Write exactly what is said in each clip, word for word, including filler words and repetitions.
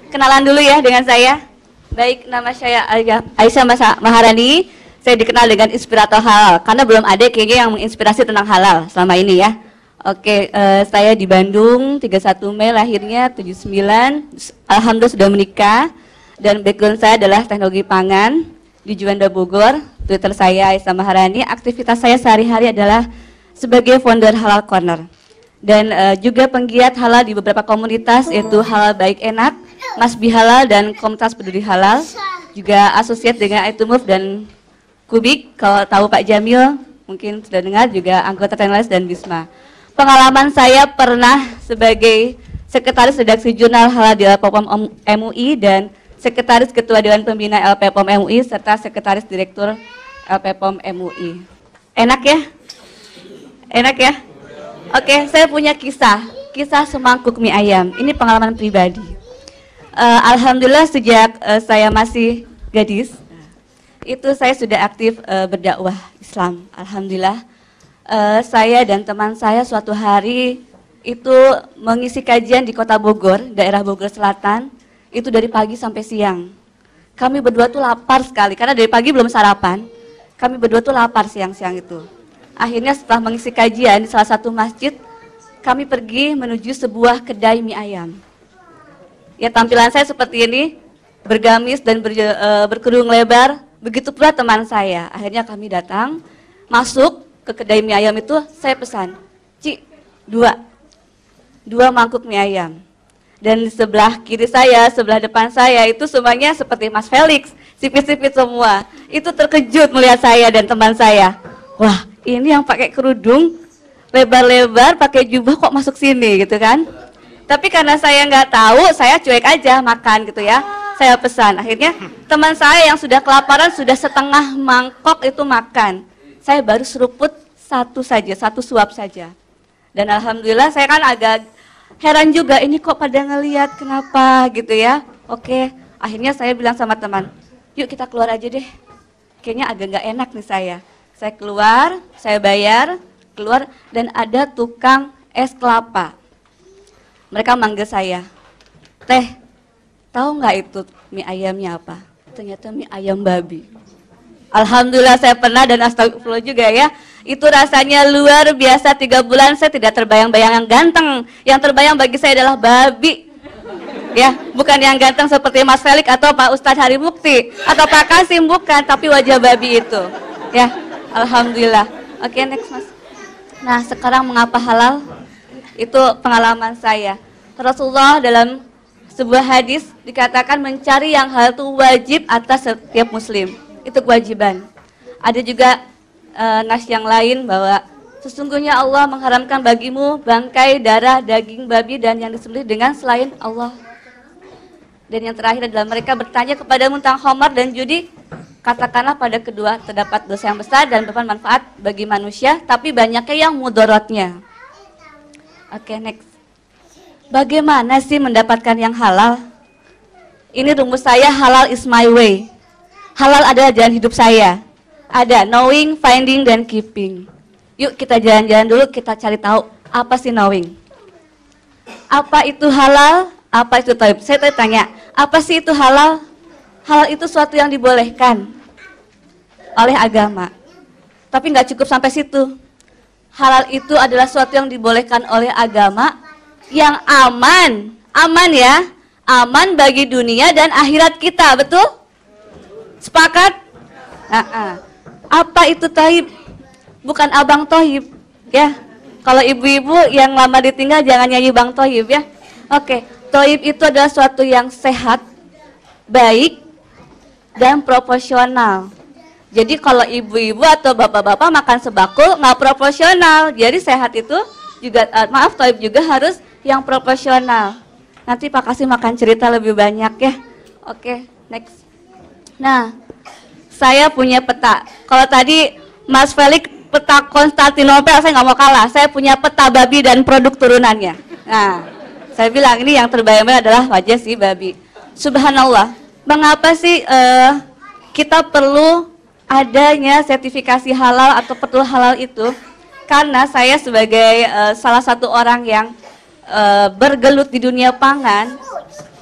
Kenalan dulu ya dengan saya. Baik, nama saya Aisyah Maharani. Saya dikenal dengan inspirator halal karena belum ada kayaknya yang menginspirasi tentang halal selama ini ya. Oke, uh, saya di Bandung, tiga puluh satu Mei lahirnya, tujuh puluh sembilan. Alhamdulillah sudah menikah. Dan background saya adalah teknologi pangan di Juanda Bogor. Twitter saya Aishah Maharani. Aktivitas saya sehari-hari adalah sebagai founder Halal Corner. Dan uh, juga penggiat halal di beberapa komunitas, yaitu Halal Baik Enak, Masbi Halal, dan Komunitas Peduli Halal. Juga asosiat dengan iTumove dan Kubik. Kalau tahu Pak Jamil, mungkin sudah dengar, juga anggota Tenles dan Bisma. Pengalaman saya pernah sebagai sekretaris redaksi jurnal halal di L P P O M M U I dan sekretaris ketua Dewan Pembina L P P O M M U I serta sekretaris direktur L P P O M M U I. Enak ya? Enak ya? Oke, saya punya kisah, kisah semangkuk mie ayam. Ini pengalaman pribadi. Uh, Alhamdulillah sejak uh, saya masih gadis, itu saya sudah aktif uh, berdakwah Islam. Alhamdulillah, uh, saya dan teman saya suatu hari itu mengisi kajian di kota Bogor, daerah Bogor Selatan, itu dari pagi sampai siang. Kami berdua tuh lapar sekali, karena dari pagi belum sarapan. Kami berdua tuh lapar siang-siang itu. Akhirnya setelah mengisi kajian di salah satu masjid, kami pergi menuju sebuah kedai mie ayam. Ya, tampilan saya seperti ini, bergamis dan ber, e, berkerudung lebar, begitu pula teman saya. Akhirnya kami datang, masuk ke kedai mie ayam itu, saya pesan, Ci, dua, dua mangkuk mie ayam. Dan di sebelah kiri saya, sebelah depan saya, itu semuanya seperti Mas Felix, sipit-sipit semua. Itu terkejut melihat saya dan teman saya. Wah, ini yang pakai kerudung lebar-lebar, pakai jubah kok masuk sini gitu kan? Tapi karena saya nggak tahu, saya cuek aja makan gitu ya. Saya pesan. Akhirnya teman saya yang sudah kelaparan sudah setengah mangkok itu makan. Saya baru seruput satu saja, satu suap saja. Dan alhamdulillah saya kan agak heran juga, ini kok pada ngelihat kenapa gitu ya. Oke, akhirnya saya bilang sama teman, yuk kita keluar aja deh. Kayaknya agak nggak enak nih saya. Saya keluar, saya bayar, keluar, dan ada tukang es kelapa. Mereka manggil saya, Teh, tahu nggak itu mie ayamnya apa? Ternyata mie ayam babi. Alhamdulillah saya pernah dan astagfirullah juga ya. Itu rasanya luar biasa, tiga bulan saya tidak terbayang-bayang yang ganteng. Yang terbayang bagi saya adalah babi. Ya, bukan yang ganteng seperti Mas Felix atau Pak Ustadz Hari Mukti atau Pak Kasim, bukan, tapi wajah babi itu. Ya. Alhamdulillah. Oke, okay, next Mas. Nah, sekarang mengapa halal? Itu pengalaman saya. Rasulullah dalam sebuah hadis dikatakan mencari yang halal itu wajib atas setiap muslim. Itu kewajiban. Ada juga uh, nas yang lain bahwa sesungguhnya Allah mengharamkan bagimu bangkai, darah, daging babi dan yang disembelih dengan selain Allah. Dan yang terakhir adalah mereka bertanya kepadamu tentang khamar dan judi. Katakanlah pada kedua terdapat dosa yang besar dan bermanfaat bagi manusia, tapi banyaknya yang mudaratnya. Oke, okay, next. Bagaimana sih mendapatkan yang halal? Ini rumus saya, halal is my way. Halal adalah jalan hidup saya. Ada knowing, finding, dan keeping. Yuk kita jalan-jalan dulu, kita cari tahu apa sih knowing. Apa itu halal? Apa itu thayyib? Saya tanya, apa sih itu halal? Halal itu suatu yang dibolehkan oleh agama. Tapi nggak cukup sampai situ. Halal itu adalah suatu yang dibolehkan oleh agama yang aman. Aman ya. Aman bagi dunia dan akhirat kita, betul? Sepakat? Nah, apa itu thayyib? Bukan abang tohib, ya. Kalau ibu-ibu yang lama ditinggal jangan nyanyi bang tohib ya. Oke, thayyib itu adalah suatu yang sehat, baik, dan proporsional. Jadi kalau ibu-ibu atau bapak-bapak makan sebakul nggak proporsional. Jadi sehat itu juga, uh, maaf, thayyib juga harus yang proporsional. Nanti Pak Kasim makan cerita lebih banyak ya. Oke, next. Nah, saya punya peta. Kalau tadi Mas Felix peta Konstantinopel, saya nggak mau kalah. Saya punya peta babi dan produk turunannya. Nah, saya bilang ini yang terbayang adalah wajah si babi. Subhanallah. Mengapa sih uh, kita perlu adanya sertifikasi halal atau petul halal itu? Karena saya sebagai uh, salah satu orang yang uh, bergelut di dunia pangan,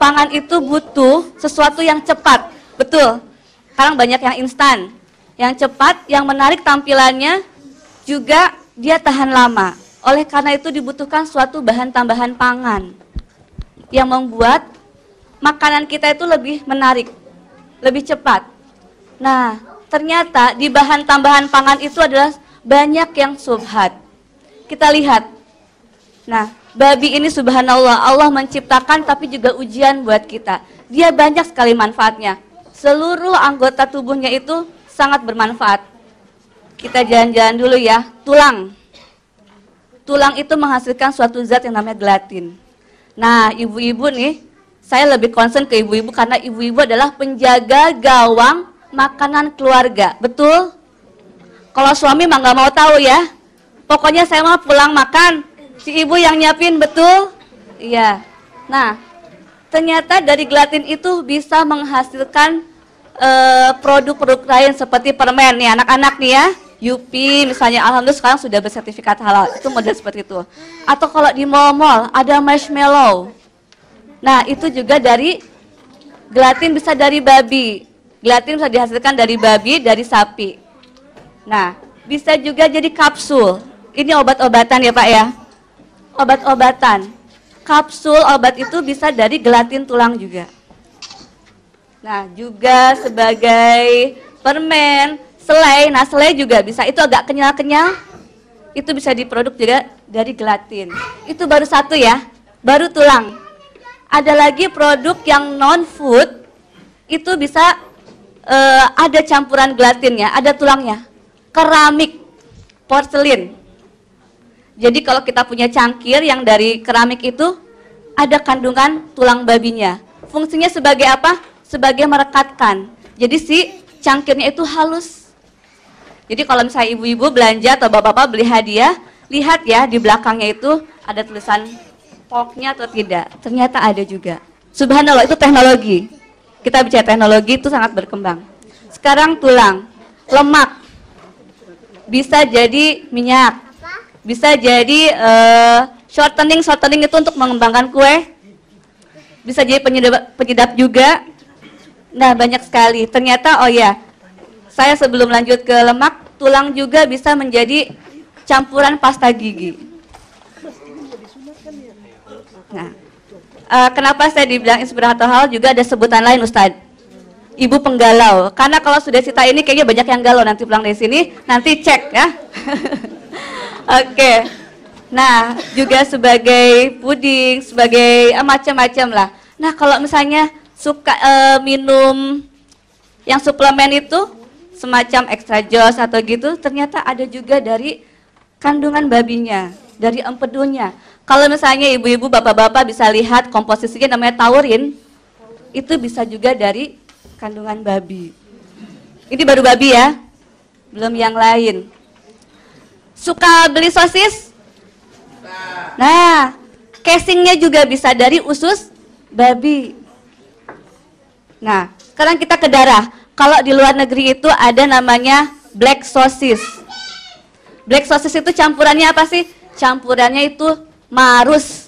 pangan itu butuh sesuatu yang cepat, betul. Sekarang banyak yang instan, yang cepat, yang menarik tampilannya, juga dia tahan lama. Oleh karena itu dibutuhkan suatu bahan tambahan pangan yang membuat makanan kita itu lebih menarik, lebih cepat. Nah, ternyata di bahan tambahan pangan itu adalah banyak yang subhat. Kita lihat. Nah, babi ini subhanallah, Allah menciptakan tapi juga ujian buat kita. Dia banyak sekali manfaatnya. Seluruh anggota tubuhnya itu sangat bermanfaat. Kita jalan-jalan dulu ya. Tulang. Tulang itu menghasilkan suatu zat yang namanya gelatin. Nah, ibu-ibu nih, saya lebih concern ke ibu-ibu karena ibu-ibu adalah penjaga gawang makanan keluarga. Betul? Kalau suami mah nggak mau tahu ya. Pokoknya saya mau pulang makan, si ibu yang nyiapin, betul? Iya. Nah, ternyata dari gelatin itu bisa menghasilkan produk-produk uh, lain seperti permen nih anak-anak nih ya. Yupi misalnya, alhamdulillah sekarang sudah bersertifikat halal, itu model seperti itu. Atau kalau di mall-mall ada marshmallow. Nah, itu juga dari gelatin, bisa dari babi. Gelatin bisa dihasilkan dari babi, dari sapi. Nah, bisa juga jadi kapsul. Ini obat-obatan ya Pak ya. Obat-obatan. Kapsul obat itu bisa dari gelatin tulang juga. Nah, juga sebagai permen, selai. Nah, selai juga bisa. Itu agak kenyal-kenyal. Itu bisa diproduk juga dari gelatin. Itu baru satu ya. Baru tulang. Ada lagi produk yang non-food. Itu bisa uh, ada campuran gelatinnya, ada tulangnya. Keramik, porselin. Jadi kalau kita punya cangkir yang dari keramik itu, ada kandungan tulang babinya. Fungsinya sebagai apa? Sebagai merekatkan. Jadi si cangkirnya itu halus. Jadi kalau misalnya ibu-ibu belanja atau bapak-bapak beli hadiah, lihat ya di belakangnya itu ada tulisan porknya atau tidak. Ternyata ada juga. Subhanallah, itu teknologi. Kita bicara teknologi itu sangat berkembang. Sekarang tulang, lemak, bisa jadi minyak, bisa jadi uh, shortening, shortening itu untuk mengembangkan kue, bisa jadi penyedap, penyedap juga. Nah, banyak sekali. Ternyata, oh ya, saya sebelum lanjut ke lemak, tulang juga bisa menjadi campuran pasta gigi. Nah, uh, kenapa saya dibilang inspirator halal juga ada sebutan lain Ustadz? Ibu penggalau. Karena kalau sudah Sita ini kayaknya banyak yang galau nanti pulang dari sini, nanti cek ya. Oke. Okay. Nah, juga sebagai puding, sebagai eh, macam-macam lah. Nah, kalau misalnya suka eh, minum yang suplemen itu semacam extra jos atau gitu, ternyata ada juga dari kandungan babinya, dari empedunya. Kalau misalnya ibu-ibu, bapak-bapak bisa lihat komposisinya namanya taurin, itu bisa juga dari kandungan babi. Ini baru babi ya, belum yang lain. Suka beli sosis? Nah, casingnya juga bisa dari usus babi. Nah, sekarang kita ke darah. Kalau di luar negeri itu ada namanya black sosis. Black sosis itu campurannya apa sih? Campurannya itu marus.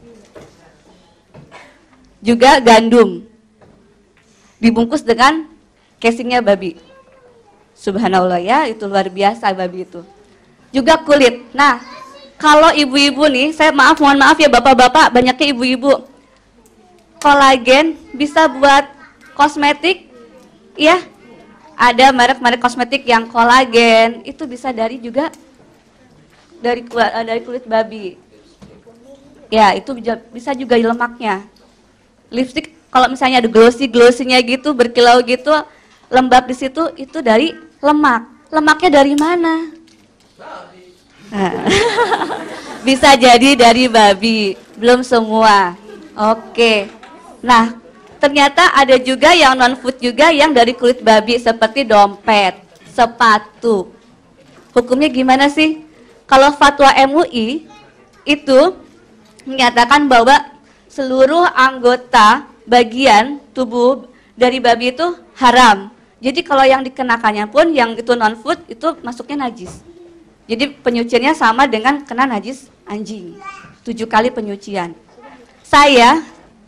Juga gandum. Dibungkus dengan casingnya babi. Subhanallah ya, itu luar biasa babi itu. Juga kulit. Nah, kalau ibu-ibu nih, saya maaf, mohon maaf ya bapak-bapak, banyaknya ibu-ibu. Kolagen bisa buat kosmetik, ya. Ada merek-merek kosmetik yang kolagen, itu bisa dari juga dari kulit, dari kulit babi. Ya, itu bisa juga lemaknya. Lipstick kalau misalnya ada glossy-glossy-nya gitu, berkilau gitu, lembab di situ, itu dari lemak. Lemaknya dari mana? Nah. Bisa jadi dari babi, belum semua. Oke. Nah, ternyata ada juga yang non food juga yang dari kulit babi seperti dompet, sepatu. Hukumnya gimana sih? Kalau fatwa M U I itu menyatakan bahwa seluruh anggota bagian tubuh dari babi itu haram. Jadi kalau yang dikenakannya pun yang itu non food itu masuknya najis. Jadi penyuciannya sama dengan kena najis anjing. Tujuh kali penyucian. Saya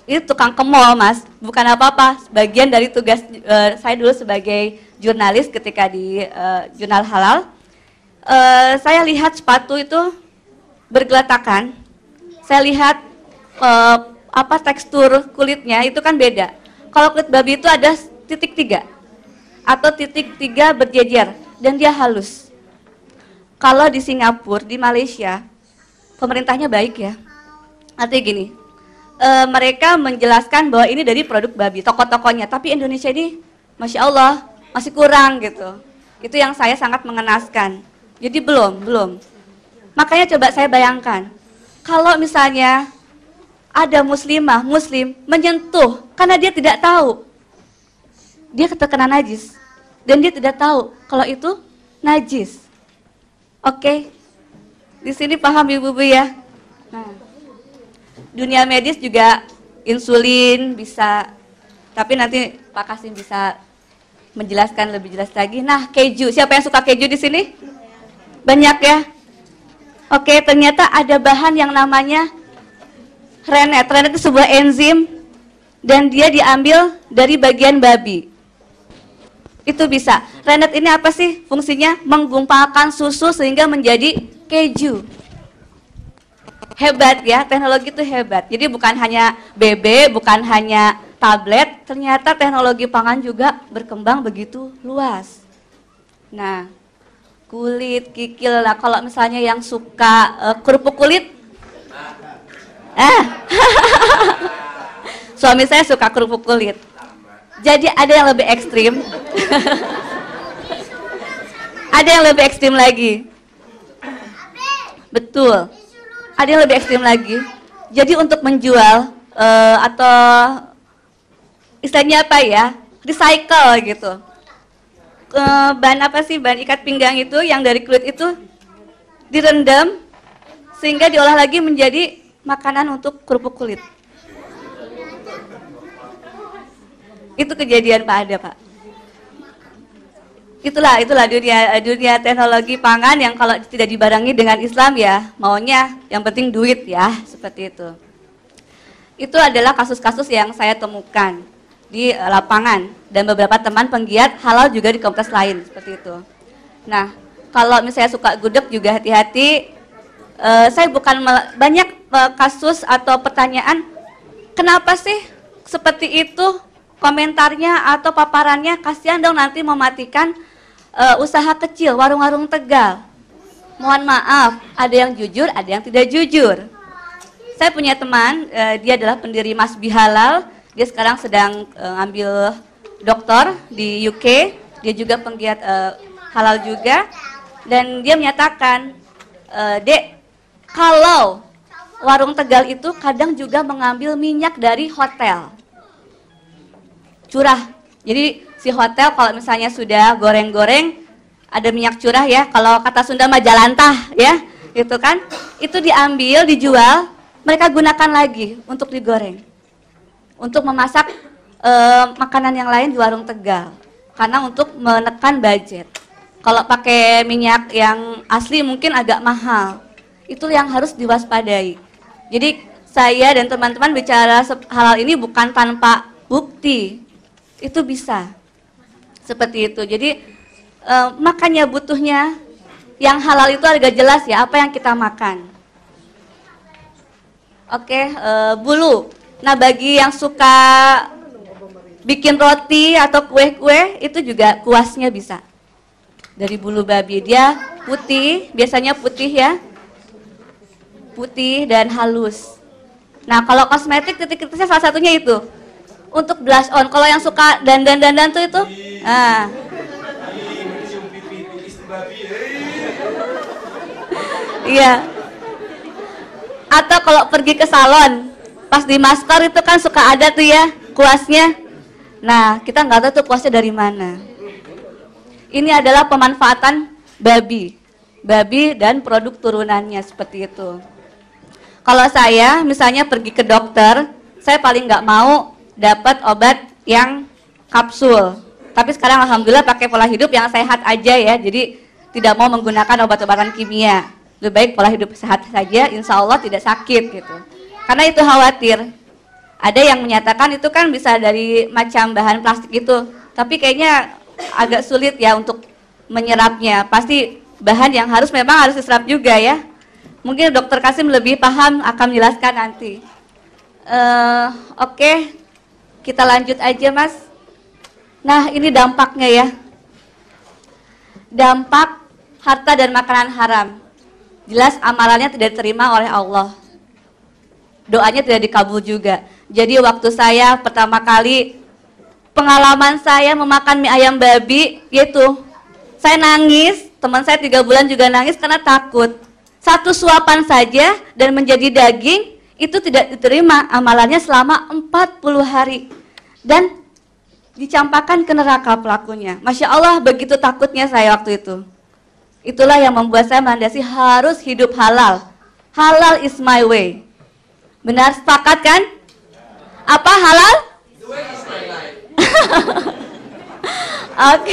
Ini tukang ke mall, Mas, bukan apa-apa. Bagian dari tugas uh, saya dulu sebagai jurnalis ketika di uh, jurnal Halal. Uh, saya lihat sepatu itu bergeletakan. Saya lihat uh, apa tekstur kulitnya itu kan beda. Kalau kulit babi itu ada titik tiga atau titik tiga berjejer dan dia halus. Kalau di Singapura, di Malaysia, pemerintahnya baik ya. Artinya gini, e, mereka menjelaskan bahwa ini dari produk babi, toko-tokonya. Tapi Indonesia ini, Masya Allah, masih kurang gitu. Itu yang saya sangat mengenaskan. Jadi belum, belum. Makanya coba saya bayangkan, kalau misalnya ada muslimah, muslim, menyentuh, karena dia tidak tahu. Dia terkena najis. Dan dia tidak tahu kalau itu najis. Oke, di sini paham ibu-ibu ya. Nah, dunia medis juga insulin bisa, tapi nanti Pak Kasim bisa menjelaskan lebih jelas lagi. Nah, keju, siapa yang suka keju di sini? Banyak ya. Oke, ternyata ada bahan yang namanya rennet. Rennet itu sebuah enzim dan dia diambil dari bagian babi. Itu bisa. Rennet ini apa sih fungsinya? Menggumpalkan susu sehingga menjadi keju. Hebat ya, teknologi itu hebat. Jadi bukan hanya B B, bukan hanya tablet, ternyata teknologi pangan juga berkembang begitu luas. Nah, kulit, kikil, lah kalau misalnya yang suka uh, kerupuk kulit, ah, suami saya suka kerupuk kulit. Jadi ada yang lebih ekstrim. Ada yang lebih ekstrim lagi. Betul. Ada yang lebih ekstrim lagi. Jadi untuk menjual uh, atau istilahnya apa ya? Recycle gitu. Uh, bahan apa sih? Bahan ikat pinggang itu yang dari kulit itu direndam sehingga diolah lagi menjadi makanan untuk kerupuk kulit. Itu kejadian Pak ada Pak. Itulah itulah dunia dunia teknologi pangan yang kalau tidak dibarengi dengan Islam ya maunya yang penting duit ya seperti itu. Itu adalah kasus-kasus yang saya temukan di lapangan dan beberapa teman penggiat halal juga di komunitas lain seperti itu. Nah kalau misalnya suka gudeg juga hati-hati. Uh, saya bukan banyak uh, kasus atau pertanyaan kenapa sih seperti itu. Komentarnya atau paparannya, kasihan dong nanti mematikan uh, usaha kecil, warung-warung Tegal. Mohon maaf, ada yang jujur, ada yang tidak jujur. Saya punya teman, uh, dia adalah pendiri Masbi Halal, dia sekarang sedang uh, ambil doktor di U K, dia juga penggiat uh, halal juga, dan dia menyatakan, uh, Dek, kalau warung Tegal itu kadang juga mengambil minyak dari hotel. Curah. Jadi si hotel kalau misalnya sudah goreng-goreng ada minyak curah ya. Kalau kata Sunda mah jalantah ya, gitu kan. Itu diambil, dijual, mereka gunakan lagi untuk digoreng. Untuk memasak e, makanan yang lain di warung Tegal. Karena untuk menekan budget. Kalau pakai minyak yang asli mungkin agak mahal. Itu yang harus diwaspadai. Jadi saya dan teman-teman bicara halal ini bukan tanpa bukti. Itu bisa seperti itu. Jadi e, makannya butuhnya yang halal itu agak jelas ya apa yang kita makan. Oke, e, bulu. Nah bagi yang suka bikin roti atau kue-kue itu juga kuasnya bisa dari bulu babi. Dia putih, biasanya putih ya, putih dan halus. Nah kalau kosmetik titik-titiknya salah satunya itu. Untuk blush on, kalau yang suka dandan-dandan tuh itu, nah. Iya. Atau kalau pergi ke salon, pas di masker itu kan suka ada tuh ya kuasnya. Nah, kita nggak tahu tuh kuasnya dari mana. Ini adalah pemanfaatan babi, babi dan produk turunannya seperti itu. Kalau saya misalnya pergi ke dokter, saya paling nggak mau dapat obat yang kapsul. Tapi sekarang alhamdulillah pakai pola hidup yang sehat aja ya. Jadi tidak mau menggunakan obat-obatan kimia. Lebih baik pola hidup sehat saja, insya Allah tidak sakit gitu. Karena itu khawatir. Ada yang menyatakan itu kan bisa dari macam bahan plastik itu, tapi kayaknya agak sulit ya untuk menyerapnya. Pasti bahan yang harus memang harus diserap juga ya. Mungkin Dokter Kasim lebih paham akan menjelaskan nanti. Uh, Oke, okay. Kita lanjut aja Mas. Nah ini dampaknya ya. Dampak harta dan makanan haram. Jelas amalannya tidak diterima oleh Allah. Doanya tidak dikabul juga. Jadi waktu saya pertama kali pengalaman saya memakan mie ayam babi, yaitu saya nangis, teman saya tiga bulan juga nangis karena takut. Satu suapan saja dan menjadi daging, itu tidak diterima amalannya selama empat puluh hari. Dan dicampakkan ke neraka pelakunya. Masya Allah, begitu takutnya saya waktu itu. Itulah yang membuat saya melandasi harus hidup halal. Halal is my way. Benar, sepakat kan? Apa halal? Oke.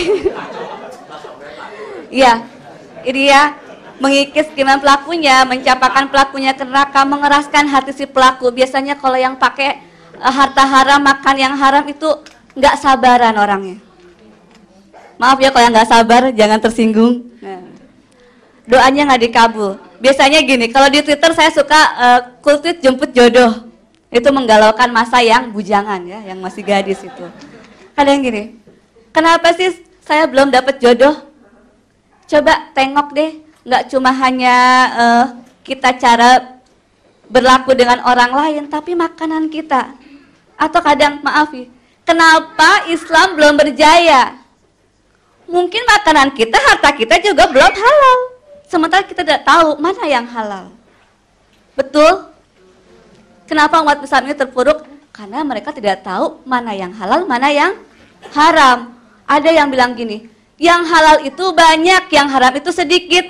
Ya, ini ya, mengikis keimanan pelakunya, mencampakkan pelakunya ke neraka, mengeraskan hati si pelaku. Biasanya kalau yang pakai uh, harta haram, makan yang haram itu nggak sabaran orangnya. Maaf ya kalau yang nggak sabar, jangan tersinggung. Nah, doanya nggak dikabul. Biasanya gini, kalau di Twitter saya suka uh, kultit jemput jodoh. Itu menggalaukan masa yang bujangan ya, yang masih gadis itu. Kadang gini, kenapa sih saya belum dapat jodoh? Coba tengok deh, nggak cuma hanya uh, kita cara berlaku dengan orang lain, tapi makanan kita. Atau kadang, maaf ya, kenapa Islam belum berjaya? Mungkin makanan kita, harta kita juga belum halal. Sementara kita tidak tahu mana yang halal. Betul? Kenapa umat Islam ini terpuruk? Karena mereka tidak tahu mana yang halal, mana yang haram. Ada yang bilang gini, yang halal itu banyak, yang haram itu sedikit.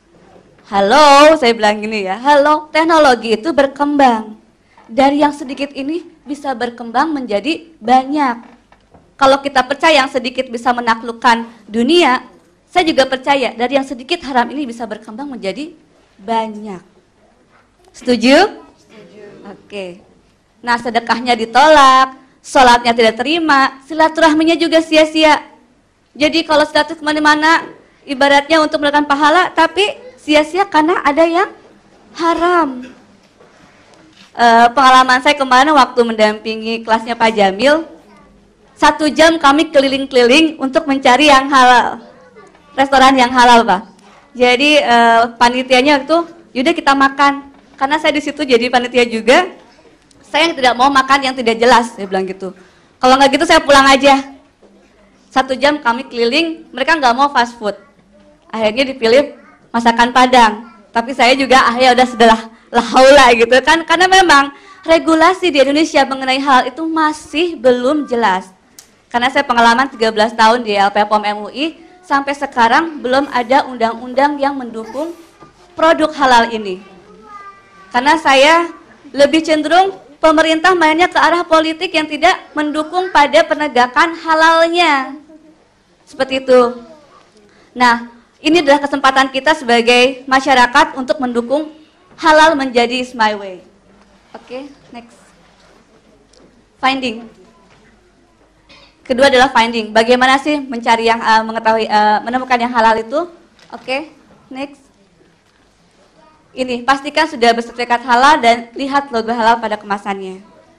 Halo, saya bilang gini ya, halo, teknologi itu berkembang. Dari yang sedikit ini bisa berkembang menjadi banyak. Kalau kita percaya yang sedikit bisa menaklukkan dunia, saya juga percaya dari yang sedikit haram ini bisa berkembang menjadi banyak. Setuju? Setuju. Oke. Nah, sedekahnya ditolak, sholatnya tidak terima, silaturahminya juga sia-sia. Jadi kalau silaturahmi kemana-mana, ibaratnya untuk mendapatkan pahala, tapi sia-sia karena ada yang haram. E, pengalaman saya kemarin waktu mendampingi kelasnya Pak Jamil, satu jam kami keliling-keliling untuk mencari yang halal. Restoran yang halal, Pak. Jadi uh, panitianya itu, yaudah kita makan. Karena saya di situ jadi panitia juga, saya yang tidak mau makan yang tidak jelas, saya bilang gitu. Kalau nggak gitu saya pulang aja. Satu jam kami keliling, mereka nggak mau fast food. Akhirnya dipilih masakan Padang. Tapi saya juga akhirnya udah sudah lah haula gitu kan. Karena memang regulasi di Indonesia mengenai hal itu masih belum jelas. Karena saya pengalaman tiga belas tahun di L P P O M M U I, sampai sekarang belum ada undang-undang yang mendukung produk halal ini. Karena saya lebih cenderung pemerintah mainnya ke arah politik yang tidak mendukung pada penegakan halalnya. Seperti itu. Nah, ini adalah kesempatan kita sebagai masyarakat untuk mendukung halal menjadi is my way. Oke, okay, next. Finding. Kedua adalah finding. Bagaimana sih mencari yang uh, mengetahui uh, menemukan yang halal itu? Oke, okay, next. Ini pastikan sudah bersertifikat halal dan lihat logo halal pada kemasannya.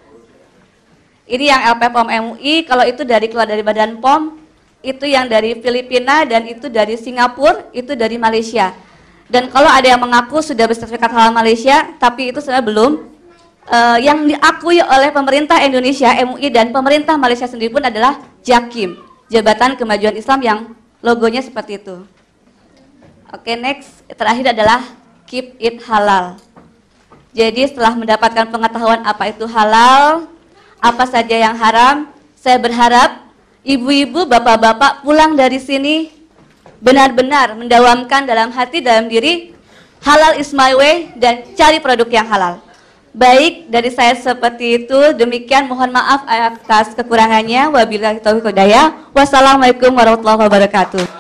Ini yang L P P O M M U I, kalau itu dari keluar dari Badan P O M, itu yang dari Filipina dan itu dari Singapura, itu dari Malaysia. Dan kalau ada yang mengaku sudah bersertifikat halal Malaysia, tapi itu sebenarnya belum. Uh, yang diakui oleh pemerintah Indonesia, M U I dan pemerintah Malaysia sendiri pun adalah JAKIM, Jabatan Kemajuan Islam, yang logonya seperti itu. Oke, okay, next. Terakhir adalah keep it halal. Jadi setelah mendapatkan pengetahuan apa itu halal, apa saja yang haram, saya berharap ibu-ibu, bapak-bapak pulang dari sini benar-benar mendawamkan dalam hati, dalam diri, halal is my way, dan cari produk yang halal. Baik, dari saya seperti itu. Demikian, mohon maaf atas kekurangannya. Wabillahi taufiq wal hidayah. Wassalamualaikum warahmatullahi wabarakatuh.